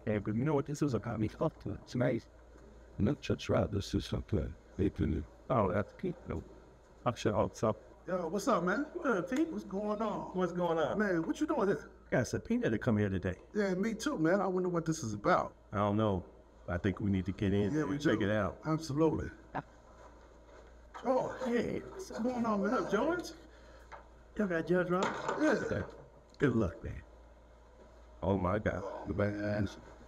And but you know what this is about? It's nice. Not just right. This is something. Oh, that's key. No, I'll show what's up. Yo, what's up, man? Pete, what's going on? What's going on? Man, what you doing here? Got a subpoena to come here today. Yeah, me too, man. I wonder what this is about. I don't know. I think we need to get in and check it out. Absolutely. Oh, hey, what's going on, man? What's up, George? Y'all got Judge Rob? Yeah. Good luck, man. Oh, my God. The bad.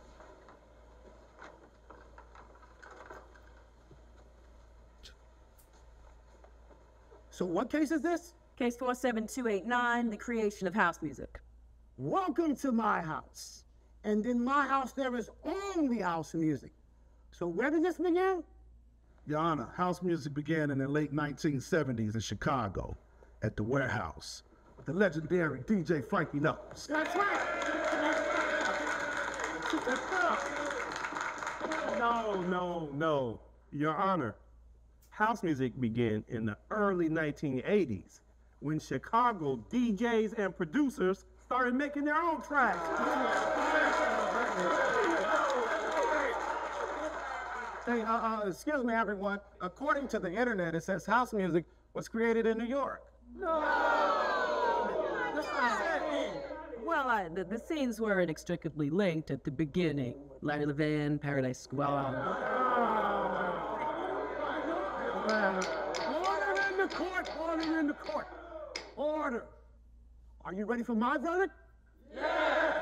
So what case is this? Case 47289, the creation of house music. Welcome to my house. And in my house, there is only house music. So where did this begin? Your Honor, house music began in the late 1970s in Chicago at the Warehouse with the legendary DJ Frankie Knuckles. That's right. No. Your Honor, house music began in the early 1980s when Chicago DJs and producers started making their own tracks. Hey, excuse me, everyone. According to the internet, it says house music was created in New York. Well, the scenes were inextricably linked at the beginning. Larry Levan, Paradise Squad. Order in the court, order in the court. Order. Are you ready for my verdict? Yeah!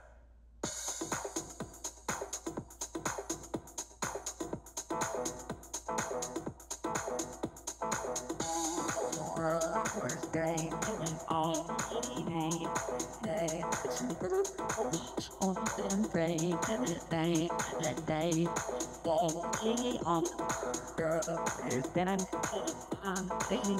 First day all evening, day on them pray everything that day falling on girl is then I'm thinking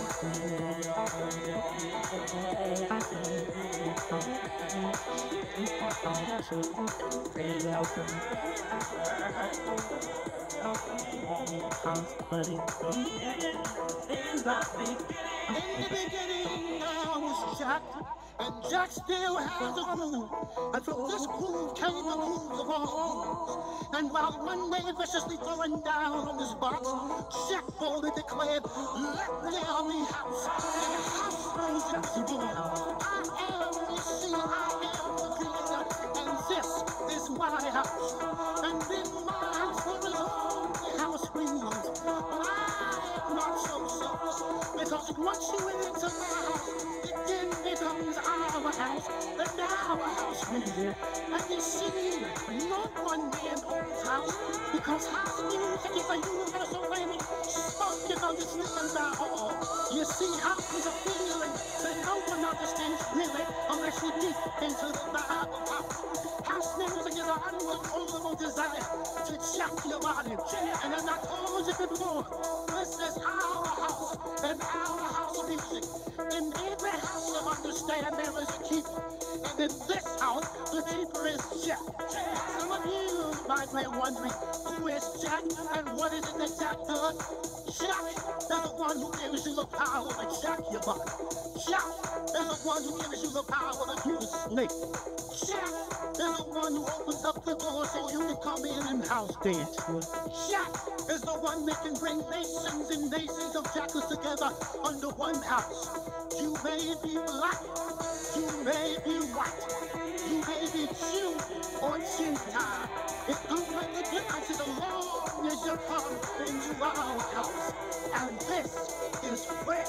In the beginning, I was Jack, and Jack still has a groove. And from this groove came the grooves of all grooves. And while one day viciously throwing down on his box, Jack boldly declared, "Let there be house." And the house rose into being. I am, you see, I am the creator, and this is my house. And in my house there is only house music. But I am not so selfish, because once you enter my house, it then becomes our house, and our house music. And you see, no one man owns house, because house music is a universal language spoken on this land by all. You see, house is a feeling that no one understands really unless you deep into the vibe of house. House music is an uncontrollable desire to jack your body. And as I told you before, this is our house and our house of music. In every house of understanding, there is a keeper. And in this house, the keeper is Jack. Some of you might be wondering, who is Jack and what is it that Jack does? Jack is the one who gives you the power to jack your body. Jack is the one who gives you the power to do the snake. Jack is the one who opens up the door so you can come in and house dance. Jack is the one that can bring nations and nations of jackals together under one house. You may be black, you may be white, you may be Jew or Gentile. It don't make a difference as long as you come into our house. And this is where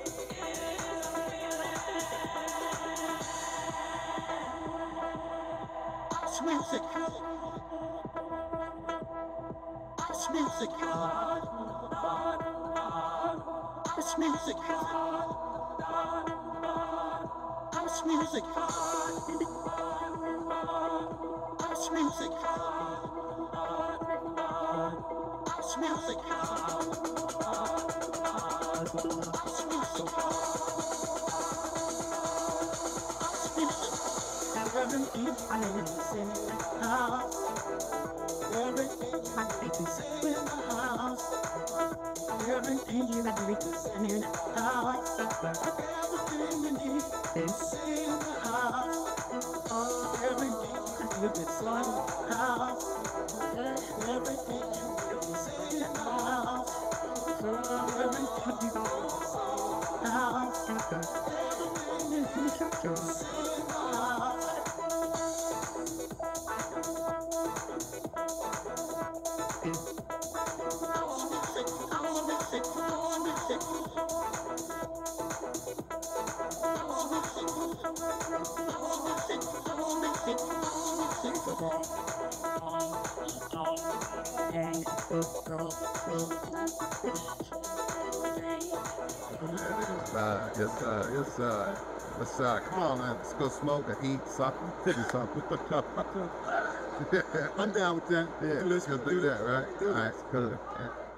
house music. House music. House music. House music. House music. House music. House music. Everything I is in the house. Everything I is in the house. Everything you got is in the house. Everything you need is in the house. Everything I Come on, man. Let's go smoke or eat something. Do something. I'm down with that. Yeah, let's go do that, right? All right, good. Yeah.